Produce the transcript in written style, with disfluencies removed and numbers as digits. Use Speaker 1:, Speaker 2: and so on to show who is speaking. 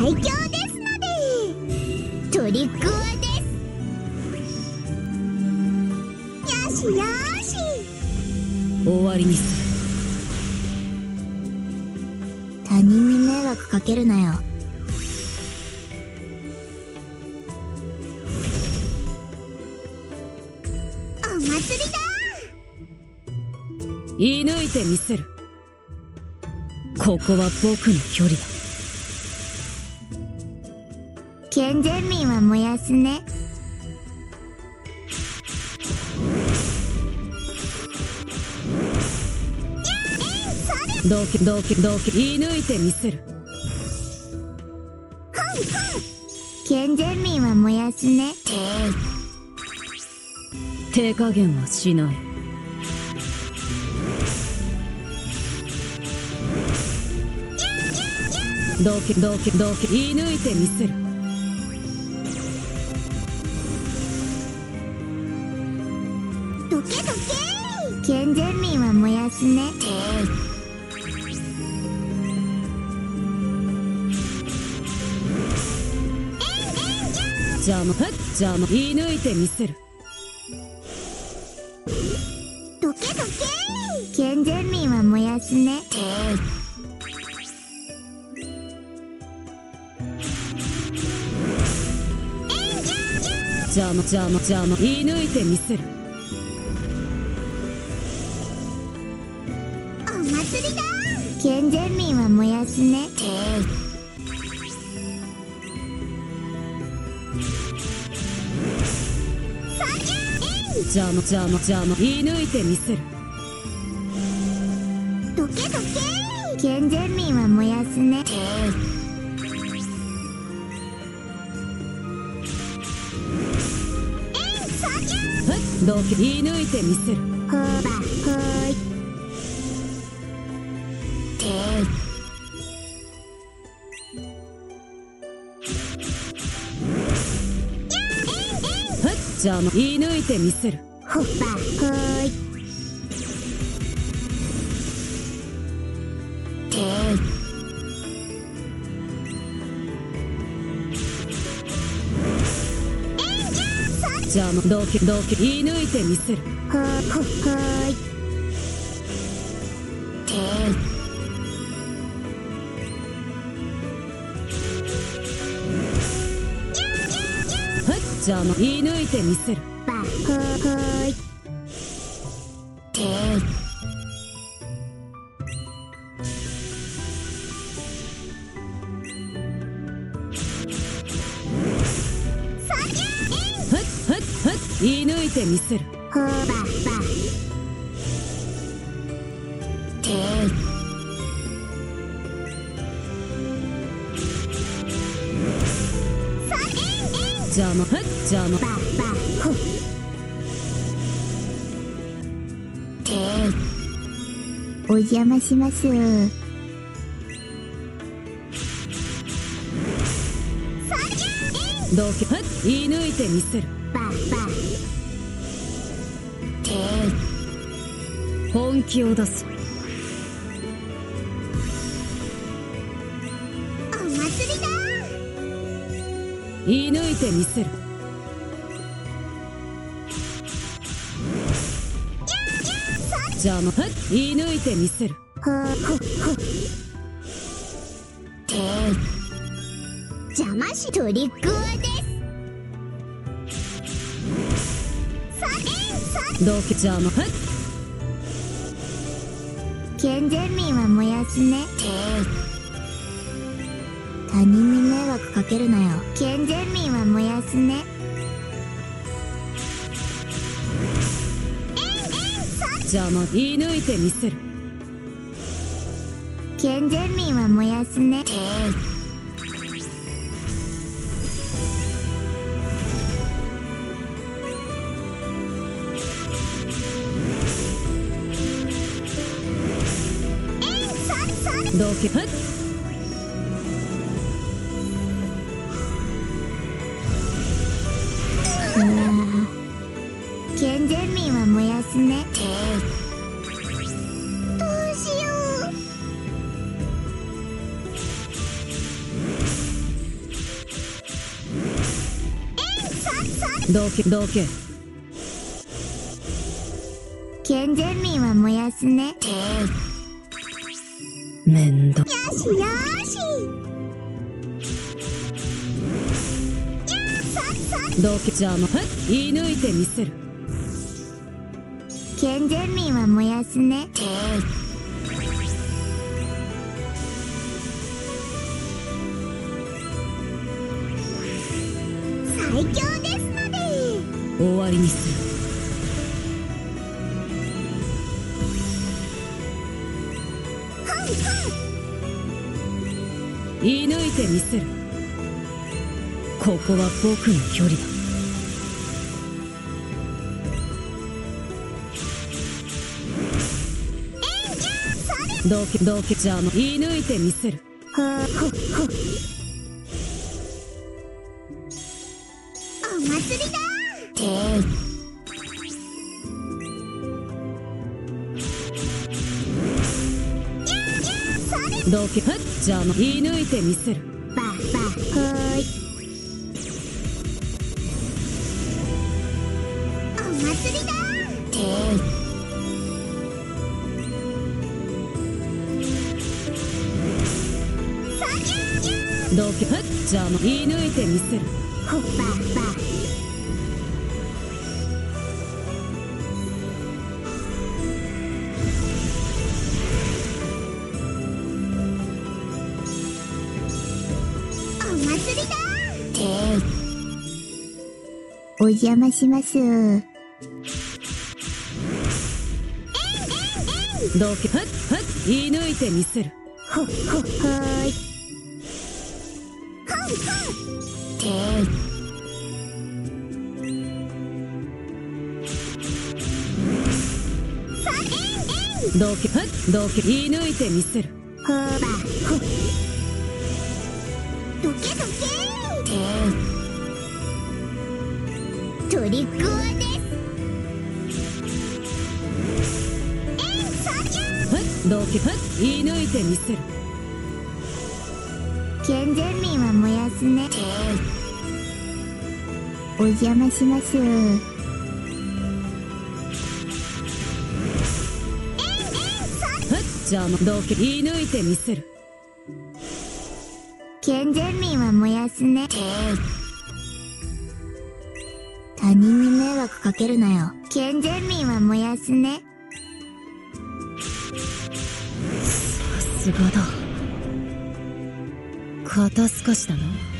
Speaker 1: 強ですのでトリックオアです。よしよし、
Speaker 2: 終わりにする。
Speaker 1: 他人に迷惑かけるなよ。お祭りだ。
Speaker 2: 射抜いてみせる。ここは僕の距離だ。
Speaker 1: 健全民は燃やすね。
Speaker 2: どけどけどけ、射抜いてみせる。
Speaker 1: 健全民は燃やすね。
Speaker 2: 手加減はしない。どけどけどけ、射抜いてみせる。
Speaker 1: どけどけ。健全民は燃やすね。
Speaker 2: 邪魔邪魔、射抜いてみせる。
Speaker 1: どけどけ。健全民は燃やすね。
Speaker 2: 邪魔邪魔邪魔、射抜いてみせる。
Speaker 1: お祭りだ。健全民は燃やすね。
Speaker 2: 邪魔邪魔邪魔、射抜いてみせる。
Speaker 1: どけどけ。健全民は燃やすね。
Speaker 2: どけ、射抜いてみせる。
Speaker 1: ほばほい。
Speaker 2: 邪魔、射抜いてみせる。
Speaker 1: ほばほい。
Speaker 2: 邪魔、どけどけ、射抜いてみせる。
Speaker 1: ほほほい。
Speaker 2: 邪魔、射抜いてみせる。
Speaker 1: ばほほい。
Speaker 2: 射抜いてみせる。
Speaker 1: ほばば。
Speaker 2: 邪魔邪魔、
Speaker 1: ばばほ。お邪魔します。
Speaker 2: どけ、射抜いてみせる。
Speaker 1: ばば。
Speaker 2: 本気を出す。
Speaker 1: お祭りだ。
Speaker 2: 射抜いてみせる。邪魔、射抜いてみせる。
Speaker 1: ほほほ。邪魔しトリックオアです。
Speaker 2: どけ、邪魔、
Speaker 1: 健全民は燃やすね。他人に迷惑かけるなよ。健全民は燃やすね。
Speaker 2: 邪魔、射抜いてみせる。
Speaker 1: 健全民は燃やすね。
Speaker 2: どけ、
Speaker 1: 健全民は燃やすね。どうしよう。
Speaker 2: どけ。
Speaker 1: 健全民は燃やすね。
Speaker 2: 面倒。
Speaker 1: よしよし。
Speaker 2: どけ邪魔。射抜いてみせる。
Speaker 1: 健全民は燃やすね。最強ですので。
Speaker 2: 終わりにする。射抜いてみせる。ここは僕の距離だ。どけ邪魔。射抜いてみせる。
Speaker 1: お祭りだ。
Speaker 2: どけ邪魔。射抜いてみせる。
Speaker 1: バーーい。お祭りだ。
Speaker 2: どけ邪魔。射抜いてみせる。
Speaker 1: バーお祭りだ。お邪魔します。
Speaker 2: どけ射抜いてみせる。
Speaker 1: ーい。
Speaker 2: どけ射抜いてみせる。
Speaker 1: どけトリックオアです。
Speaker 2: どけ射抜いてみせる。
Speaker 1: 健全民は燃やすね。お邪魔します。
Speaker 2: 邪魔。どけ射抜いてみせる。
Speaker 1: 健全民は燃やすね。他人に迷惑かけるなよ。健全民は燃やすね。
Speaker 2: さすがだ。肩透かしだな。